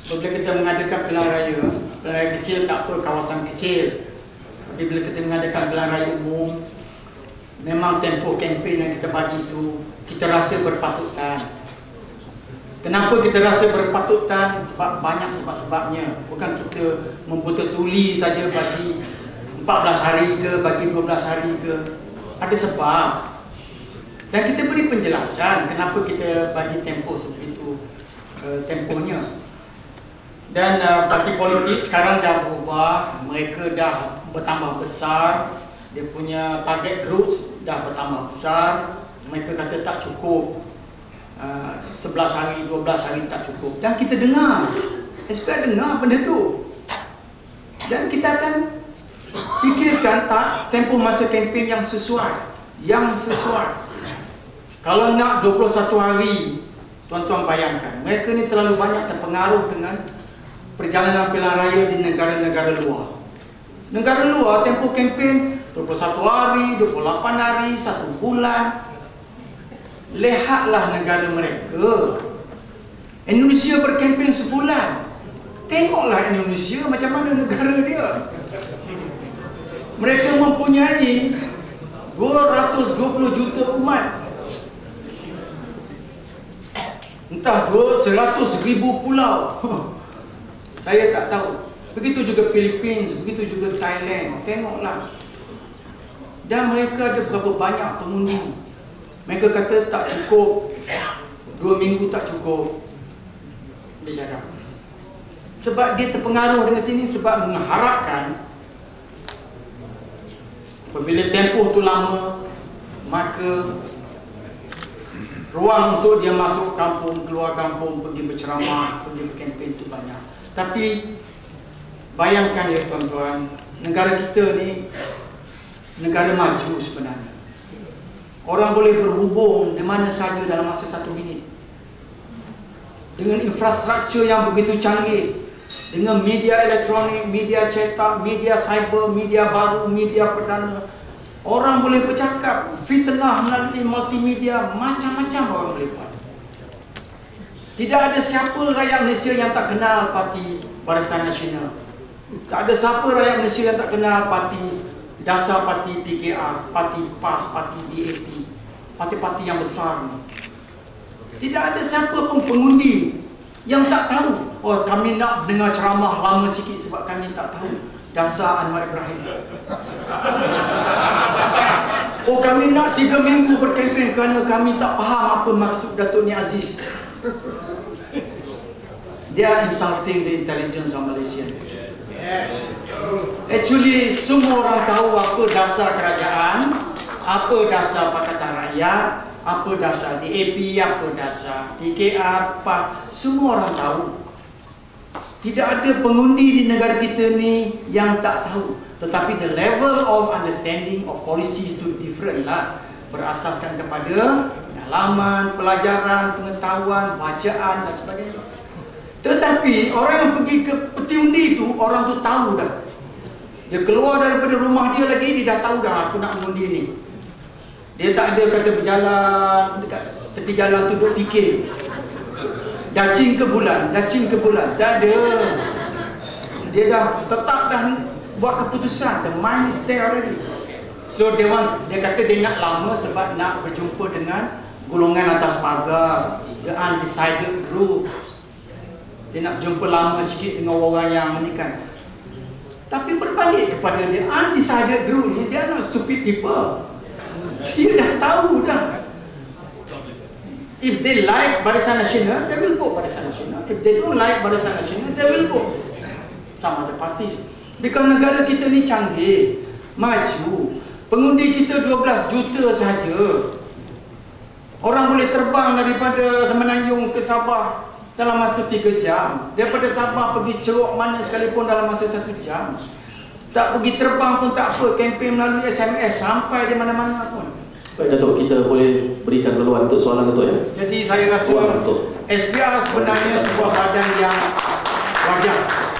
Bila kita mengadakan pilihan raya kecil tak apa, kawasan kecil. Tapi bila kita mengadakan pilihan raya umum, memang tempoh kempen yang kita bagi itu kita rasa berpatutan. Kenapa kita rasa berpatutan? Sebab banyak sebab-sebabnya. Bukan kita membetul-tuli saja bagi 14 hari ke, bagi 12 hari ke. Ada sebab. Dan kita beri penjelasan kenapa kita bagi tempoh seperti itu, tempohnya. Dan parti politik sekarang dah berubah, mereka dah bertambah besar, dia punya target groups dah bertambah besar. Mereka kata tak cukup, 11 hari, 12 hari tak cukup. Dan kita dengar, SPR dengar benda tu. Dan kita akan fikirkan tak tempoh masa kempen yang sesuai. Kalau nak 21 hari, tuan-tuan bayangkan, mereka ni terlalu banyak terpengaruh dengan perjalanan pilihan raya di negara-negara luar. Negara luar tempoh kempen 21 hari, 28 hari, 1 bulan. Lihatlah negara mereka. Indonesia berkempen sebulan. Tengoklah Indonesia macam mana negara dia. Mereka mempunyai 220 juta umat. Entah 100,000 pulau. Saya tak tahu. Begitu juga Philippines, begitu juga Thailand. Tengoklah. Dan mereka ada berapa banyak pengundi. Mereka kata tak cukup, 2 minggu tak cukup. Dia cakap. Sebab dia terpengaruh dengan sini, sebab mengharapkan apabila tempoh tu lama, maka ruang untuk dia masuk kampung, keluar kampung, pergi berceramah, pergi berkempen itu banyak. Tapi bayangkan ya tuan-tuan, negara kita ni negara maju sebenarnya. Orang boleh berhubung di mana saja dalam masa 1 minit. Dengan infrastruktur yang begitu canggih, dengan media elektronik, media cetak, media cyber, media baru, media perdana, orang boleh bercakap, fitnah melalui multimedia, macam-macam orang boleh buat. Tidak ada siapa rakyat Malaysia yang tak kenal parti Barisan Nasional. Tak ada siapa rakyat Malaysia yang tak kenal parti dasar, parti PKR, parti PAS, parti DAP, parti-parti yang besar ni. Tidak ada siapa pun pengundi yang tak tahu. Oh, kami nak dengar ceramah lama sikit sebab kami tak tahu dasar Anwar Ibrahim. Oh, kami nak 3 minggu berkempen kerana kami tak faham apa maksud Datuk Ni Aziz. They are insulting the intelligence of Malaysia. Actually, semua orang tahu apa dasar kerajaan, apa dasar Pakatan Rakyat, apa dasar DAP, apa dasar PKR, PAS. Semua orang tahu. Tidak ada pengundi di negara kita ni yang tak tahu. Tetapi the level of understanding of policies itu different lah. Berasaskan kepada pengalaman, pelajaran, pengetahuan, bacaan dan sebagainya. Tetapi orang yang pergi ke peti undi itu, orang tu tahu dah. Dia keluar daripada rumah dia lagi, dia dah tahu dah aku nak mengundi ni. Dia tak ada kata berjalan dekat tepi jalan tu duk fikir. Dacing ke bulan, tak ada. Dia dah tetap dah buat keputusan. The mind is there already. So dia kata dia nak lama sebab nak berjumpa dengan golongan atas pagar, the undecided group. Dia nak jumpa lama sikit dengan orang yang ni kan. Tapi berbalik kepada dia, undecided group ni, dia not stupid people. Dia dah tahu dah. If they like Barisan Nasional, they will vote Barisan Nasional. If they don't like Barisan Nasional, they will vote some other parties. Because negara kita ni canggih, maju. Pengundi kita 12 juta sahaja. Orang boleh terbang daripada Semenanjung ke Sabah dalam masa 3 jam. Daripada Sabah pergi Ceruk mana sekalipun dalam masa 1 jam. Tak pergi terbang pun tak apa, kempen melalui SMS sampai di mana-mana pun. Baik Datuk, kita boleh berikan peluang untuk soalan Datuk ya. Jadi saya rasa SPR sebenarnya sebuah badan yang wajar.